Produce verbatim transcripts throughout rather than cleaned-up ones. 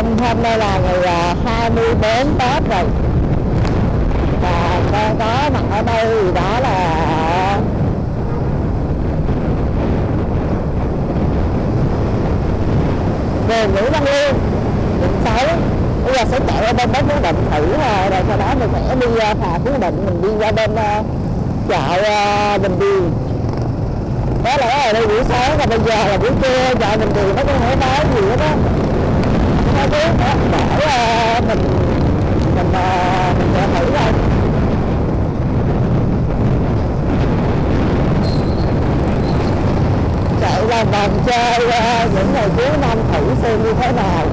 hôm hôm nay là ngày hai mươi bốn Tết rồi, và con có mặt ở đây thì đó là về Nguyễn Văn Liên, quận sáu. Bây giờ sẽ chạy qua bên bến Phú Định thử, rồi sau đó mình sẽ đi phà Phú Định, mình đi qua bên chợ Bình Điền. Có lẽ là đây buổi sáng, và bây giờ là buổi trưa, chợ Bình Điền nó không thể nói gì hết á. Nó cứ để mình mình mình sẽ thử thôi. Chạy vòng vòng chơi những ngày cuối năm thử xem như thế nào.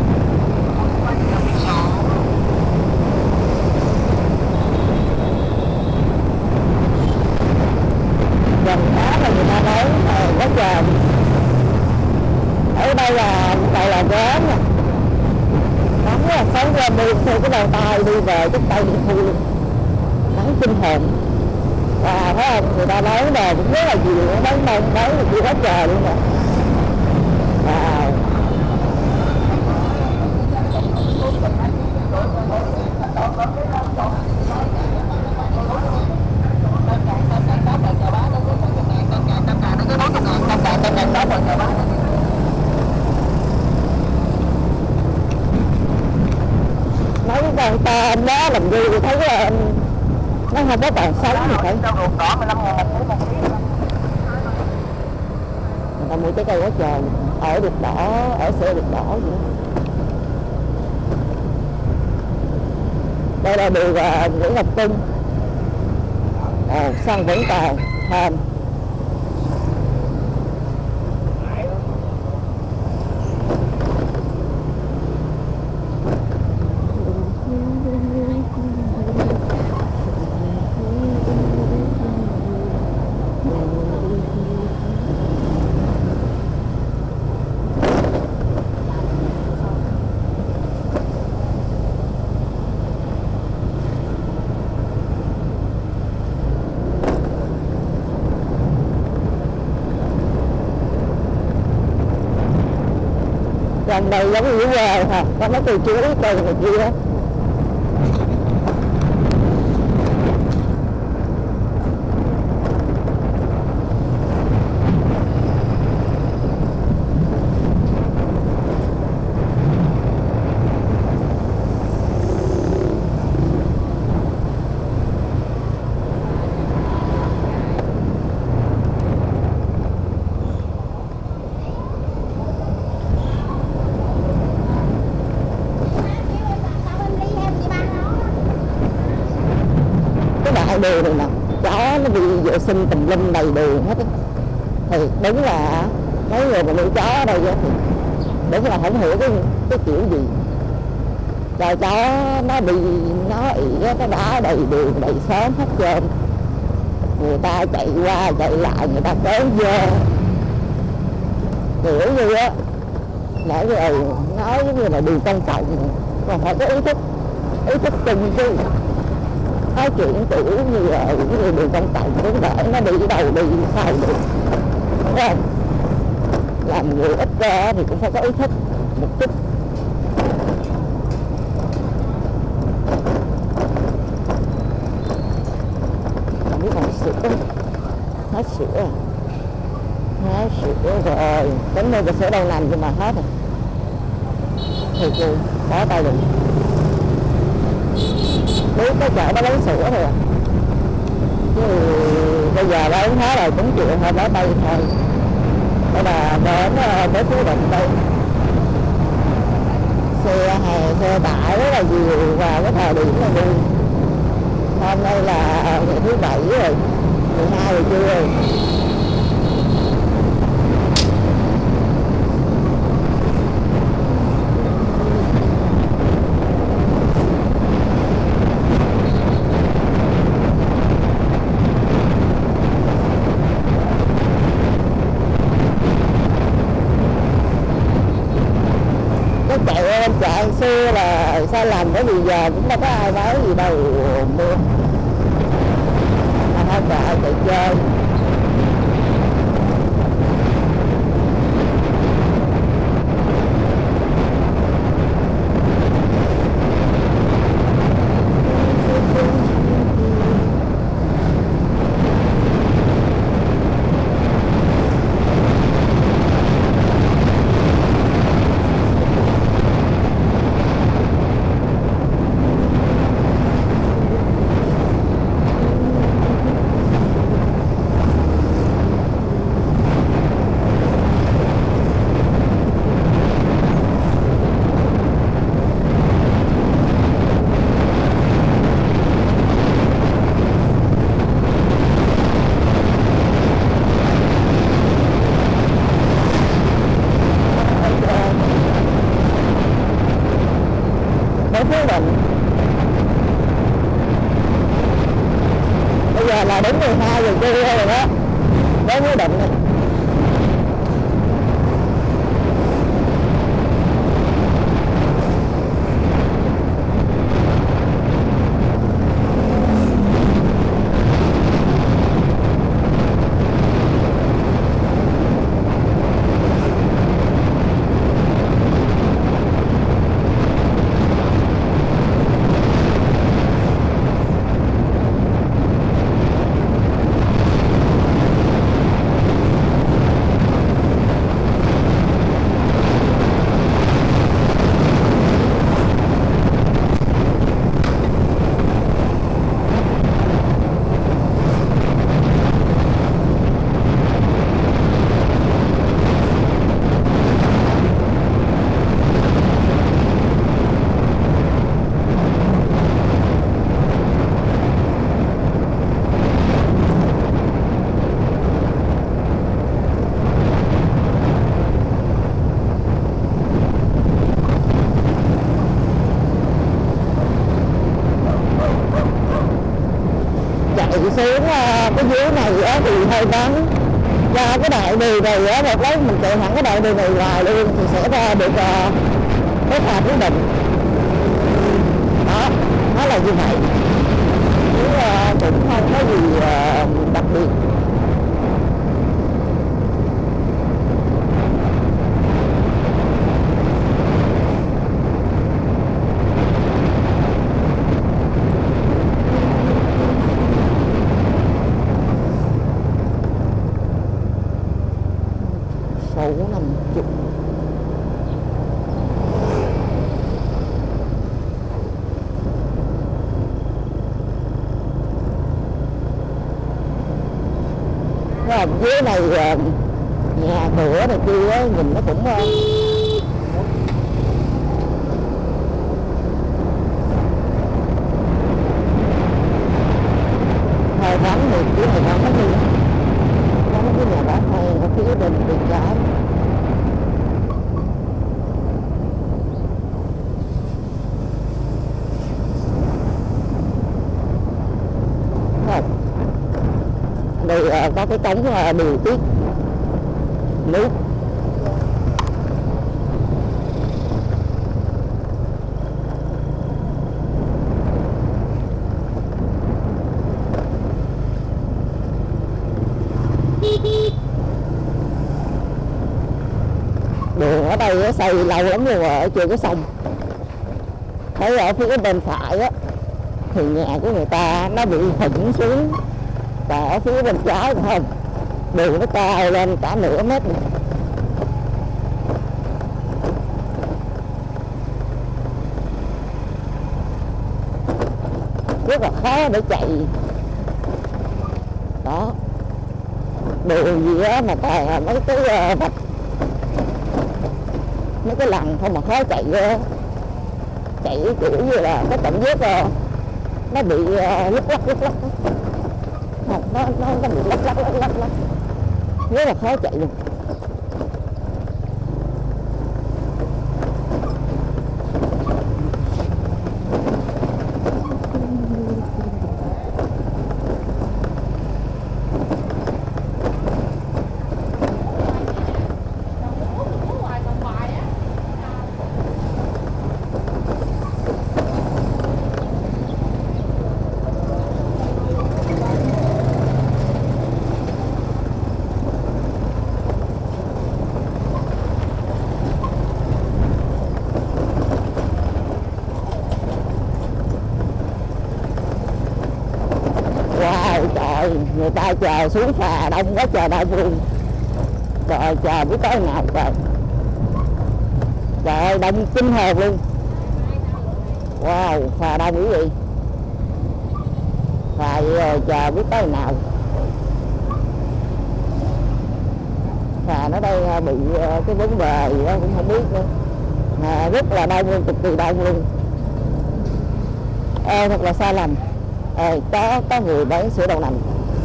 Gần đó là người ta nói là quá trời. Ở đây là đây là gớm nè, nắng rất là sáng lên đi theo cái đầu tay đi về cái tay đi thui luôn, nắng kinh hồn. Và thấy không, người ta nói là cũng rất là nhiều, nó nói nói nói là đi quá trời luôn nè. Wow. Mấy con tôm đó làm gì thì thấy là nó không có còn sống thì thấy. Người ta mua trái cây quá trời, ở được đỏ, ở xe được đỏ vậy. Đây là đường uh, Nguyễn Ngọc Tuân. À, xăng vẫn còn thơm. Gần đây giống như dưới quê hả, có mấy cây chuối cây này kia đó. Đường này nè, chó nó đi vệ sinh tùm lum đầy đường hết á. Thì đúng là mấy người mà nuôi chó ở đây á, thì đúng là không hiểu cái cái kiểu gì cho chó nó đi nó ị nó đá đầy đường đầy xóm hết trơn. Người ta chạy qua chạy lại, người ta kéo vô kiểu như á, nãy rồi nói giống như là đường công cộng, còn phải có ý thức ý thức chung chứ. Nói chuyện kiểu như là những người đường công cộng cũng để nó đi đầu đi sau được, đúng không? Làm người ít ra thì cũng phải có ý thức một chút. Không biết còn sữa, hết sữa, hết sữa rồi, tính mua cái sữa đậu nành nhưng mà hết rồi. Thì cô bỏ tay được. Biết cái chợ nó lấy sữa rồi, chứ bây giờ lấy hết rồi cũng chịu thôi, bỏ tay thôi. Đây là đến đến Phú Định đây, xe hè xe tải rất là nhiều vào cái thời điểm này luôn. Hôm nay là ngày thứ bảy rồi, mười hai rồi trưa rồi. Chợ xưa là sai lầm, bởi vì giờ cũng đâu có ai nói gì đâu mua, mà hai chợ chạy chơi. ở Phú Định. Bây giờ là đến mười hai giờ trưa rồi đó, đến Phú Định này. Xuống cái dưới này á thì hơi vắng, do cái đoạn đường này á, một lúc mình chạy thẳng cái đoạn đường này ngoài luôn thì sẽ ra được cái phà Phú Định đó, nó là như vậy chứ cũng không có gì đặc biệt. Dưới này nhà cửa này kia nhìn nó cũng hơi vắng, thì dưới này vắng lắm đi, có mấy cái nhà bán hay ở phía bên bên trái. Đây có cái cống điều tiết nước. Đường ở đây xây lâu lắm rồi, ở trên cái sông. Thấy ở phía bên phải á thì nhà của người ta nó bị hững xuống, và ở phía bên trái phải không, đường nó cao lên cả nửa mét này. Rất là khó để chạy đó, đường gì á mà toàn là mấy cái vạch, mấy cái lằn không mà khó chạy ra. Chạy kiểu như là cái cảm giác nó bị lúc lắc lúc lắc không, nó nó nó bị lắc lắc lắc lắc lắc rất là khó chạy luôn. Người ta chờ xuống phà đông quá trời đông luôn. Trời chờ biết tới nào trời. Trời ơi đông kinh hồn luôn. Wow, phà đông quý vị. Phà rồi chờ biết tới nào. Phà nó đây bị cái vấn đề gì đó cũng không biết nữa. Mà rất là đông luôn, cực kỳ đông luôn. Ê, thật là sai lầm. Ê, có, có người bán sữa đậu nành.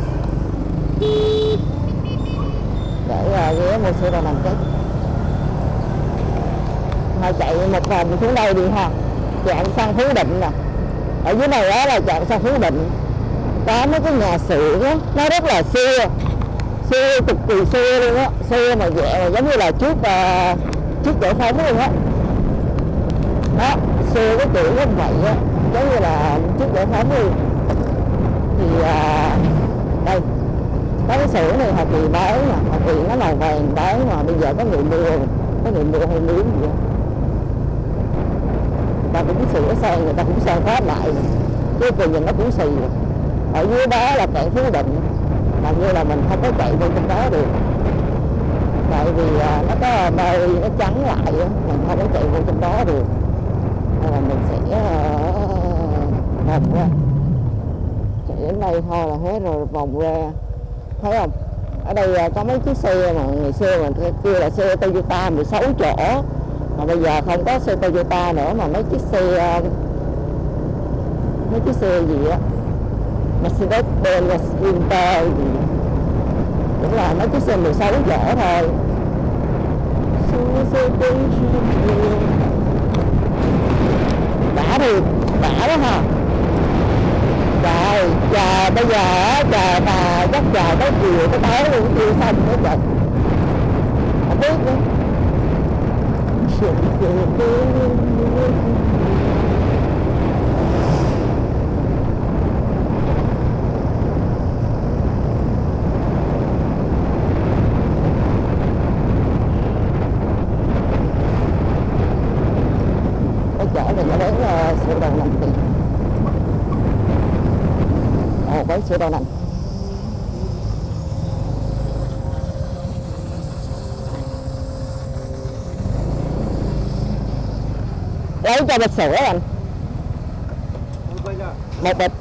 Để uh, ghé mua sữa đậu nành cái. Thôi chạy một vòng xuống đây đi ha. trạm xăng Phú Định nè. Ở dưới này đó là trạm xăng Phú Định. Có mấy cái nhà xưởng á, nó rất là xưa, xưa cực kỳ xưa luôn á, xưa mà dạng mà giống như là trước uh, trước giải phóng luôn á. Đó, xưa cái kiểu như vậy á, giống như là trước giải phóng luôn. Thì uh, đây, có cái xưởng này hồi kỳ bán nè, hồi kỳ nó màu vàng bán mà bây giờ có người mua, có người mua hay miếng gì đó. Người ta cũng sửa sang, người ta cũng sang phát lại, chứ còn nhìn nó cũng xì rồi. Ở dưới đó là cảng Phú Định, mà như là mình không có chạy vô trong đó được, tại vì nó có nơi nó chắn lại, mình không có chạy vô trong đó được, nên là mình sẽ vòng ra, chạy đến đây thôi là hết rồi, vòng ra, thấy không? Ở đây có mấy chiếc xe mà ngày xưa mà kêu là xe Toyota mười sáu chỗ, mà bây giờ không có xe Toyota nữa, mà mấy chiếc xe mấy chiếc xe gì á, Mercedes-Benz, Sprinter gì cũng là mấy chiếc xe mười sáu chỗ thôi. Đã thì đã đó ha. Trời, chờ bây giờ á, chờ mà chắc chờ tới chiều tới tối luôn chưa xong nữa trời. Không biết nữa. Chở mình nó đến uh, sữa đậu nành thì ồ với sữa đậu nành lấy cho bịch sữa anh, một bịch.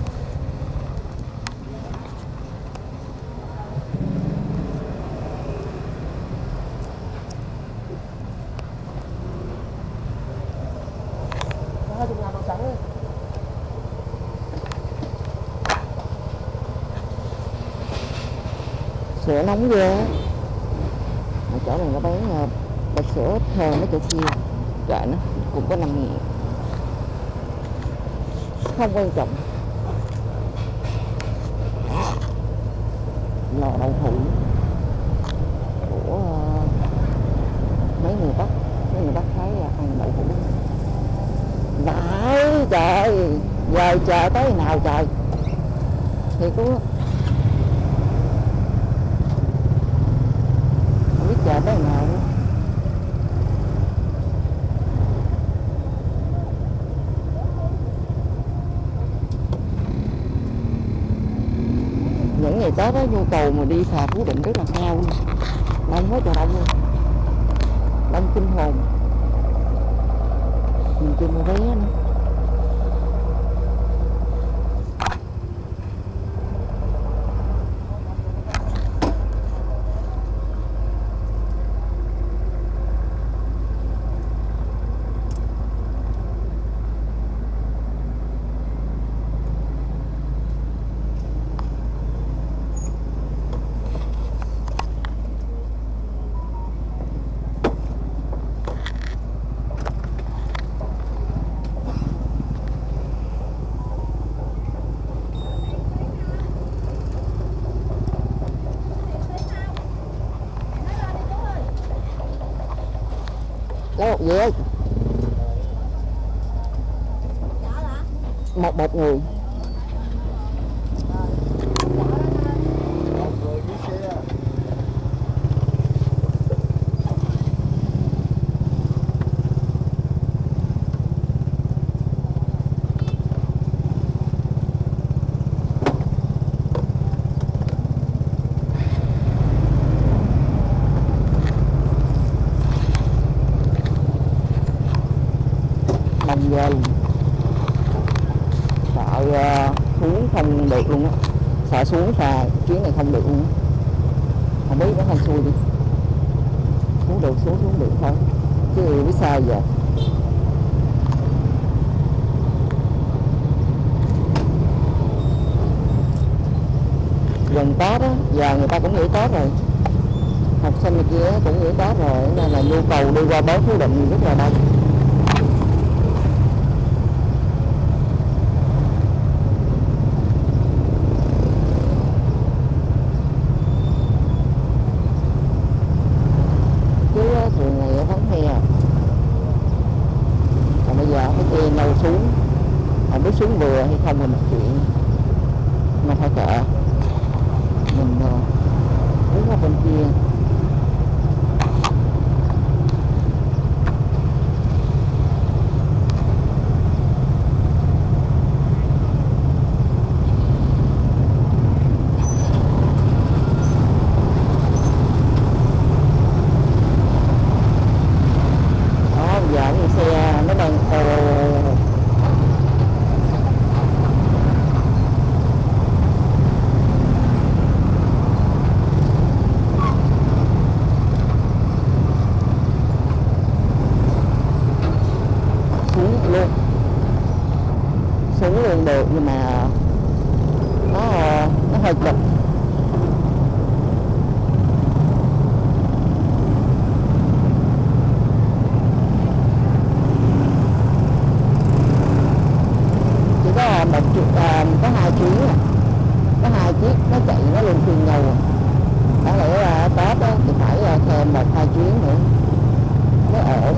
Sữa nóng ghê á. Ở chỗ này nó bán uh, bịch sữa thơm mấy chỗ kia trời, nó cũng có năm ngàn, không quan trọng. Lò đậu hũ của uh, mấy người Bắc, mấy người Bắc thấy là ăn đậu hũ vãi trời, giờ chờ tới nào trời thì cũng không biết chờ tới nào nữa. Những ngày Tết đó nhu cầu mà đi phà Phú Định rất là cao luôn, đông hết trời đông luôn, đông kinh hồn, mình chưa mua vé nữa. Lấy một vé một một người. Đông ghê luôn, sợ uh, xuống không được luôn á, sợ xuống phà chuyến này không được luôn á. Không biết nó không xuôi đi, xuống được xuống xuống được thôi chứ biết sao giờ. Gần Tết á, giờ người ta cũng nghỉ Tết rồi, học sinh này kia cũng nghỉ Tết rồi, nên là nhu cầu đi qua bến Phú Định rất là đông. xuống vừa hay không là một chuyện, mà phải kệ mình đứng ở bên kia. Xuống luôn được nhưng mà nó nó hơi cực. Chỉ có một chiếc, à, có hai chuyến, có hai chiếc nó chạy nó luân phiên nhau. Đáng lẽ là Tết á, thì phải thêm một hai chuyến nữa mới ổn.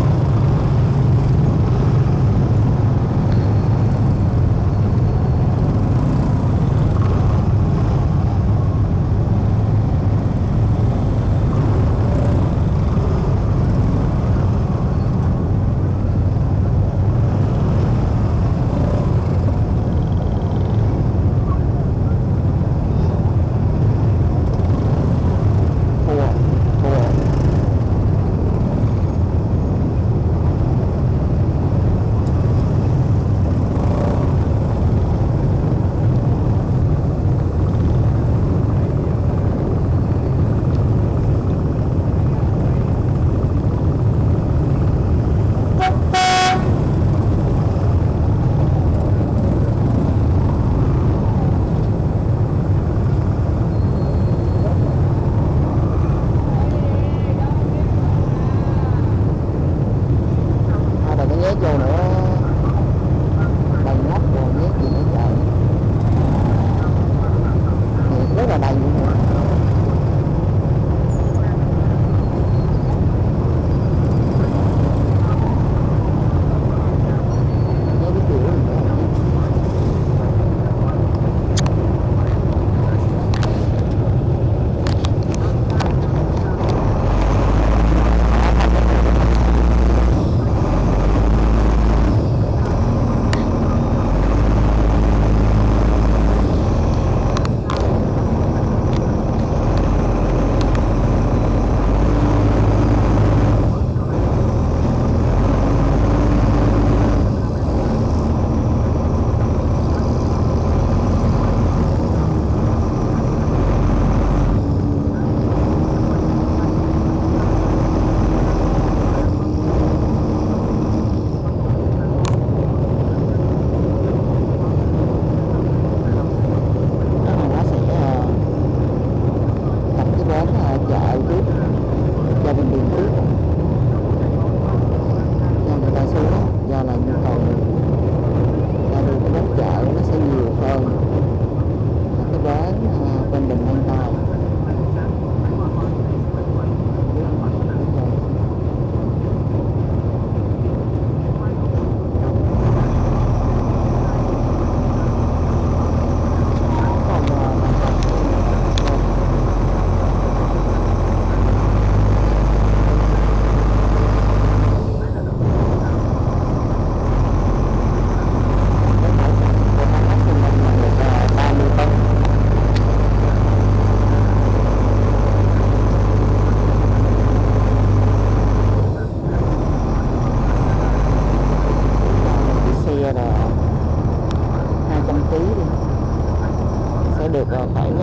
được khoảng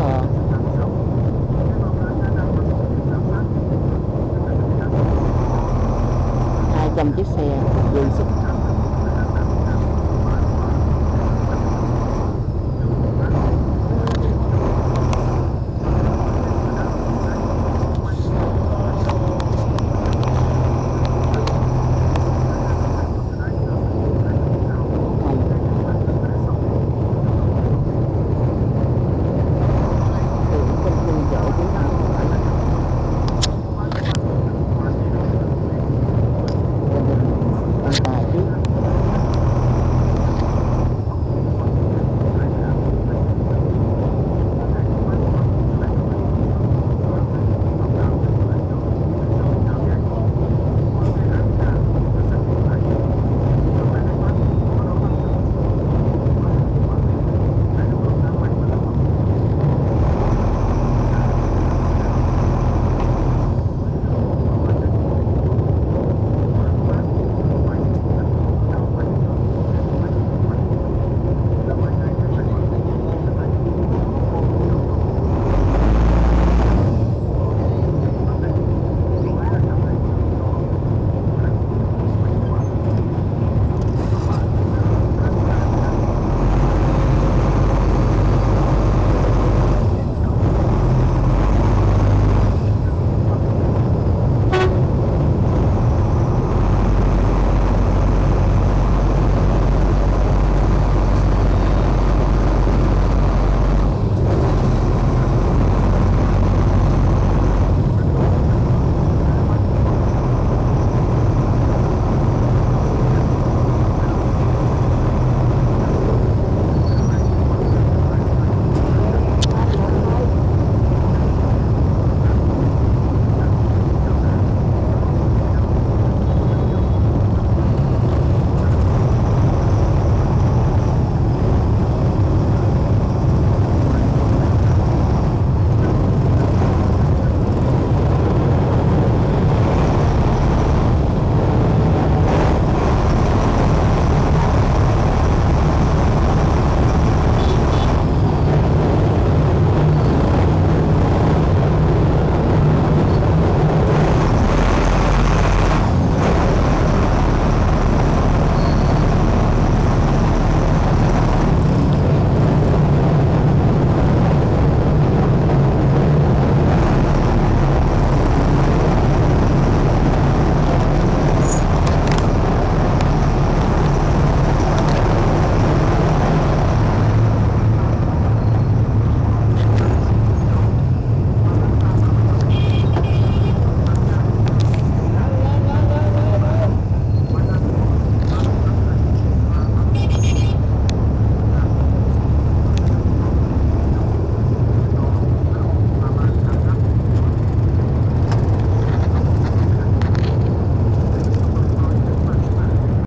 hai trăm chiếc xe dư sức.